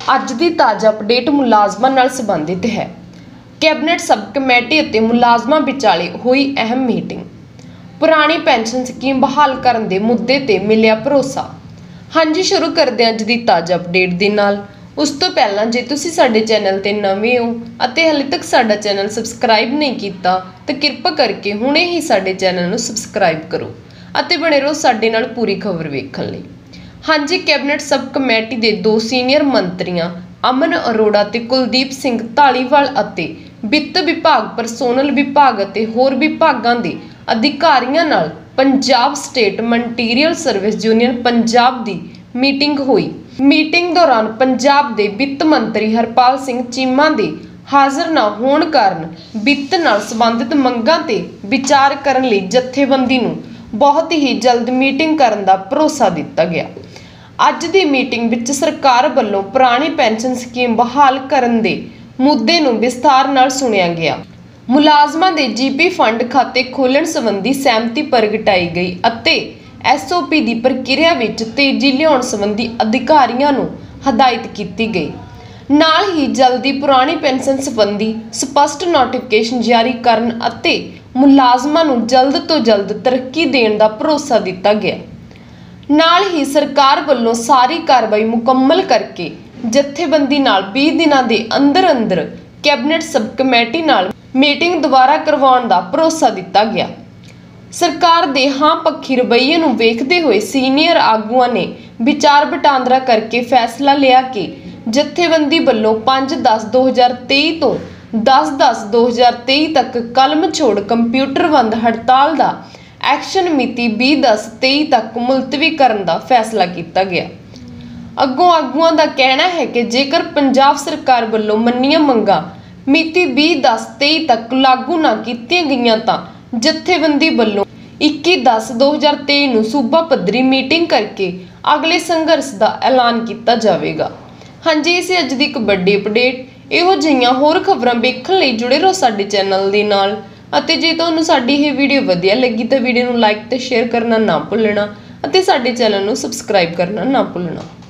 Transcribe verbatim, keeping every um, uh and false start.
ਅੱਜ ਦੀ ਤਾਜ਼ਾ ਅਪਡੇਟ ਮੁਲਾਜ਼ਮਾਂ ਨਾਲ ਸੰਬੰਧਿਤ ਹੈ। ਕੈਬਨਿਟ ਸਬ ਕਮੇਟੀ ਅਤੇ ਮੁਲਾਜ਼ਮਾਂ ਵਿਚਾਲੇ ਹੋਈ ਅਹਿਮ ਮੀਟਿੰਗ। ਪੁਰਾਣੀ ਪੈਨਸ਼ਨ ਸਕੀਮ ਬਹਾਲ ਕਰਨ ਦੇ ਮੁੱਦੇ ਤੇ ਮਿਲਿਆ ਭਰੋਸਾ। ਹਾਂਜੀ, ਸ਼ੁਰੂ ਕਰਦੇ ਹਾਂ ਅੱਜ ਦੀ ਤਾਜ਼ਾ ਅਪਡੇਟ ਦੇ ਨਾਲ। ਉਸ ਤੋਂ ਪਹਿਲਾਂ ਜੇ ਤੁਸੀਂ ਸਾਡੇ ਚੈਨਲ ਤੇ ਨਵੇਂ ਹੋ ਅਤੇ ਹਾਲੇ ਤੱਕ ਸਾਡਾ ਚੈਨਲ ਸਬਸਕ੍ਰਾਈਬ ਨਹੀਂ ਕੀਤਾ ਤਾਂ ਕਿਰਪਾ ਕਰਕੇ ਹੁਣੇ ਹੀ ਸਾਡੇ ਚੈਨਲ ਨੂੰ ਸਬਸਕ੍ਰਾਈਬ ਕਰੋ ਅਤੇ ਬਣੇ ਰਹੋ ਸਾਡੇ ਨਾਲ ਪੂਰੀ ਖਬਰ ਵੇਖਣ ਲਈ। ਹਾਂਜੀ, ਕੈਬਨਿਟ ਸਬ ਕਮੇਟੀ ਦੇ ਦੋ ਸੀਨੀਅਰ ਮੰਤਰੀਆਂ ਅਮਨ ਅਰੋੜਾ ਤੇ ਕੁਲਦੀਪ ਸਿੰਘ ਧਾਲੀਵਾਲ ਅਤੇ ਵਿੱਤ ਵਿਭਾਗ, ਪਰਸੋਨਲ ਵਿਭਾਗ ਅਤੇ ਹੋਰ ਵਿਭਾਗਾਂ ਦੇ ਅਧਿਕਾਰੀਆਂ ਨਾਲ Punjab state material service union Punjab ਦੀ ਮੀਟਿੰਗ ਹੋਈ। ਮੀਟਿੰਗ ਦੌਰਾਨ ਪੰਜਾਬ ਦੇ ਵਿੱਤ ਮੰਤਰੀ ਹਰਪਾਲ ਸਿੰਘ ਚੀਮਾ ਦੇ ਹਾਜ਼ਰ ਨਾ ਹੋਣ ਕਾਰਨ ਵਿੱਤ ਨਾਲ ਸੰਬੰਧਿਤ ਮੰਗਾਂ ਤੇ ਵਿਚਾਰ ਕਰਨ ਲਈ ਜਥੇਬੰਦੀ ਨੂੰ ਬਹੁਤ ਹੀ ਜਲਦ ਮੀਟਿੰਗ ਕਰਨ ਦਾ ਭਰੋਸਾ ਦਿੱਤਾ ਗਿਆ। ਅੱਜ ਦੀ ਮੀਟਿੰਗ ਵਿੱਚ ਸਰਕਾਰ ਵੱਲੋਂ ਪੁਰਾਣੀ ਪੈਨਸ਼ਨ ਸਕੀਮ ਬਹਾਲ ਕਰਨ ਦੇ ਮੁੱਦੇ ਨੂੰ ਵਿਸਥਾਰ ਨਾਲ ਸੁਣਿਆ ਗਿਆ। ਮੁਲਾਜ਼ਮਾਂ ਦੇ ਜੀਪੀ ਫੰਡ ਖਾਤੇ ਖੋਲ੍ਹਣ ਸੰਬੰਧੀ ਸਹਿਮਤੀ ਪ੍ਰਗਟਾਈ ਗਈ ਅਤੇ ਐਸ ਓ ਪੀ ਦੀ ਪ੍ਰਕਿਰਿਆ ਵਿੱਚ ਤੇਜ਼ੀ ਲਿਆਉਣ ਸੰਬੰਧੀ ਅਧਿਕਾਰੀਆਂ ਨੂੰ ਹਦਾਇਤ ਕੀਤੀ ਗਈ। ਨਾਲ ਹੀ ਜਲਦੀ ਪੁਰਾਣੀ ਪੈਨਸ਼ਨ ਸੰਬੰਧੀ ਸਪਸ਼ਟ ਨੋਟੀਫਿਕੇਸ਼ਨ ਜਾਰੀ ਕਰਨ ਅਤੇ ਮੁਲਾਜ਼ਮਾਂ ਨੂੰ ਜਲਦ ਤੋਂ ਜਲਦ ਤਰੱਕੀ ਦੇਣ ਦਾ ਭਰੋਸਾ ਦਿੱਤਾ ਗਿਆ। ਨਾਲ ਹੀ ਸਰਕਾਰ ਵੱਲੋਂ ਸਾਰੀ ਕਾਰਵਾਈ ਮੁਕੰਮਲ ਕਰਕੇ ਜਥੇਬੰਦੀ ਨਾਲ ਵੀਹ ਦਿਨਾਂ ਦੇ ਅੰਦਰ ਅੰਦਰ ਕੈਬਨਿਟ ਸਬ ਕਮੇਟੀ ਨਾਲ ਮੀਟਿੰਗ ਦੁਬਾਰਾ ਕਰਵਾਉਣ ਦਾ ਭਰੋਸਾ ਦਿੱਤਾ ਗਿਆ। ਸਰਕਾਰ ਦੇ ਹਾਂ ਪੱਖੀ ਰਵੱਈਏ ਨੂੰ ਵੇਖਦੇ ਹੋਏ ਸੀਨੀਅਰ ਆਗੂਆਂ ਨੇ ਵਿਚਾਰ ਵਟਾਂਦਰਾ ਕਰਕੇ ਫੈਸਲਾ ਲਿਆ ਕਿ ਜਥੇਬੰਦੀ ਵੱਲੋਂ ਪੰਜ ਦਸ ਦੋ ਹਜ਼ਾਰ ਤੇਈ ਤੋਂ ਦਸ ਦਸ ਦੋ ਹਜ਼ਾਰ ਤੇਈ ਤੱਕ ਕਲਮ ਛੋੜ ਕੰਪਿਊਟਰ ਬੰਦ ਹੜਤਾਲ ਦਾ ਐਕਸ਼ਨ ਮਿਤੀ ਵੀਹ ਦਸ ਤੇਈ ਤੱਕ ਮੁਲਤਵੀ ਕਰਨ ਦਾ ਫੈਸਲਾ ਕੀਤਾ ਗਿਆ। ਅੱਗੋਂ ਆਗੂਆਂ ਦਾ ਕਹਿਣਾ ਹੈ ਕਿ ਜੇਕਰ ਪੰਜਾਬ ਸਰਕਾਰ ਵੱਲੋਂ ਮੰਨੀਆਂ ਮੰਗਾਂ ਮਿਤੀ ਵੀਹ ਦਸ ਤੇਈ ਤੱਕ ਲਾਗੂ ਨਾ ਕੀਤੀਆਂ ਗਈਆਂ ਤਾਂ ਜਥੇਬੰਦੀ ਵੱਲੋਂ ਇੱਕੀ ਦਸ ਦੋ ਹਜ਼ਾਰ ਤੇਈ ਨੂੰ ਸੂਬਾ ਪੱਧਰੀ ਮੀਟਿੰਗ ਕਰਕੇ ਅਗਲੇ ਸੰਘਰਸ਼ ਦਾ ਐਲਾਨ ਕੀਤਾ ਜਾਵੇਗਾ। ਹਾਂਜੀ, ਇਸ ਅੱਜ ਦੀ ਇੱਕ ਵੱਡੀ ਅਪਡੇਟ। ਇਹੋ ਜਿਹੀਆਂ ਹੋਰ ਖਬਰਾਂ ਵੇਖਣ ਲਈ ਜੁੜੇ ਰਹੋ ਸਾਡੇ ਚੈਨਲ ਦੇ ਨਾਲ ਅਤੇ ਜੇ ਤੁਹਾਨੂੰ ਸਾਡੀ ਇਹ ਵੀਡੀਓ ਵਧੀਆ ਲੱਗੀ ਤਾਂ ਵੀਡੀਓ ਨੂੰ ਲਾਈਕ ਤੇ ਸ਼ੇਅਰ ਕਰਨਾ ਨਾ ਭੁੱਲਣਾ ਅਤੇ ਸਾਡੇ ਚੈਨਲ ਨੂੰ ਸਬਸਕ੍ਰਾਈਬ ਕਰਨਾ ਨਾ ਭੁੱਲਣਾ।